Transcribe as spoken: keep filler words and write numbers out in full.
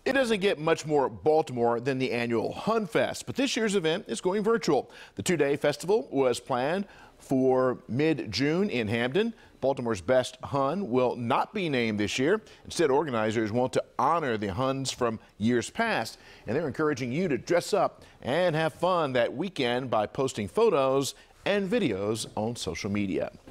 It doesn't get much more Baltimore than the annual HonFest, but this year's event is going virtual. The two-day festival was planned for mid-June in Hamden. Baltimore's best Hun will not be named this year. Instead, organizers want to honor the Huns from years past, and they're encouraging you to dress up and have fun that weekend by posting photos and videos on social media.